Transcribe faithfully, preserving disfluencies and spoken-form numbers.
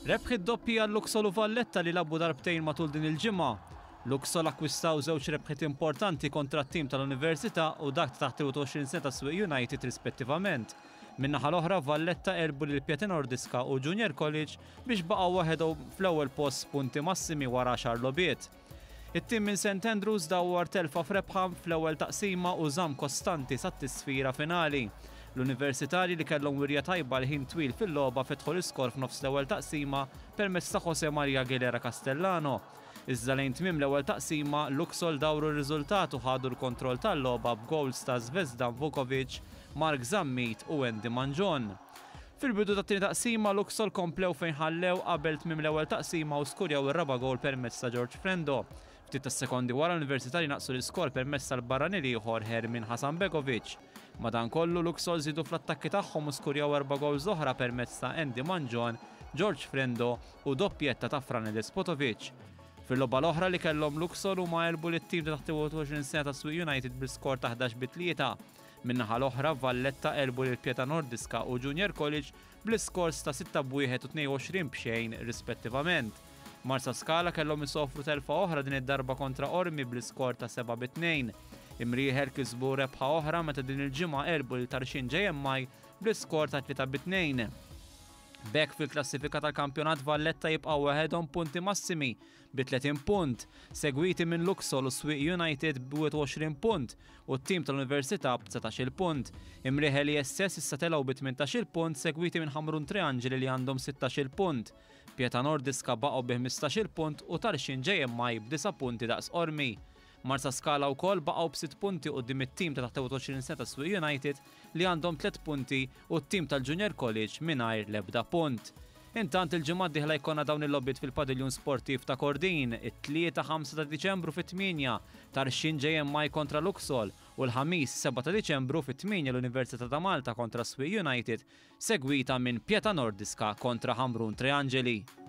Rebħet doppi għal Luxol u Valletta li labbu darbtejn matul din il-ġimgħa. Luxol akkwistaw żewġ rebħet importanti kontra t-tim tal-Università u dak taħt għoxrin sena ta' Swieq United rispettivament. Min-naħa l-oħra Valletta erbu lil Pjata Nordiska u Junior College biex baqgħu waħedhom fl-ewwel post punti massimi wara għaxar logħbiet. It-tim minn Saint Andrews dawwar telfa f'rebħa fl-ewwel taqsima u żamm kostanti sat-tisfira finali. L-Universitari li kellhom wirja tajba l-ħin twil fil-logħba fetħu l-iskor f'nofs l-ewwel taqsima permezz ta' Jose Maria Aguilera Castellano. Iżda lejn tmiem l-ewwel taqsima Luxol dawru r-riżultat u ħadu l-kontroll tal-logħba b'gowls ta' Zvezdan Vukovic, Mark Zammit u Andy Manjon. Fil-bidu ta' tieni taqsima Luxol komplew fejn ħallew qabel tmiem l-ewwel taqsima u skurjaw ir-raba' gowl permezz ta' George Frendo. Ftit tas sekondi wara l-Universitari naqsu l-iskor permezz tal-barrani ieħor Hermin Hasanbegovic. Madankollu Luxol żiedu fl-attakki tagħhom u skurjaw erba' gowls oħra permezz ta' Andy Manjon, George Frendo u doppietta ta' Frane Despotovic. Fil-logħba l-oħra li kellhom Luxol huma għelbu lit-tim ta' taħt għoxrin sena ta' Swieq United bil-skor ta' ħdax bi tlieta. Min-naħa l-oħra Valletta għelbu lil Pjata Nordiska u Junior College bl-iskors ta' sitta b'wieħed u tnejn b'xejn rispettivament. Marsa Skala kellhom isofru telfa oħra din id-darba kontra Ormi bl-iskor ta' seba' bi tnejn. Imrieħel kisbu rebħa oħra meta din il-ġimgħa erbu lil Tarxin J M I bl-iskor ta' tlieta bi tnejn. B'hekk fil-klassifika tal-kampjonat Valletta jibqgħu waħedhom punti massimi bi tletin punt, segwiti minn Luxol u Swieq United b'għoxrin punt u t-tim tal-Università b'setax-il punt. Imrieħel I S S issa telgħu bi tmintax-il punt segwiti minn Ħamrun Triangeli li għandhom sittax-il punt. Pjata Nordiska baqgħu bi ħmistax-il punt u Tarxin J M I b'disa' punti daqs Ormi. Marsa Skala wkoll baqgħu b'sitt punti quddiem it-tim ta' taħt għoxrin sena ta' Swieq United li għandhom tliet punti u t-tim tal-Junior College mingħajr l-ebda punt. Intant il-ġimgħa d-dieħla jkollna dawn il-logħbiet fil-Padiljun Sportiv ta' Kordin, it-tlieta ħamsa ta' Diċembru fit-tminja Tarxin J M I kontra Luxol u l-ħamis seba' ta' Diċembru fit-tminja l-Università ta' Malta kontra Swieq United segwita minn Pjata Nordiska kontra Ħamrun Triangeli.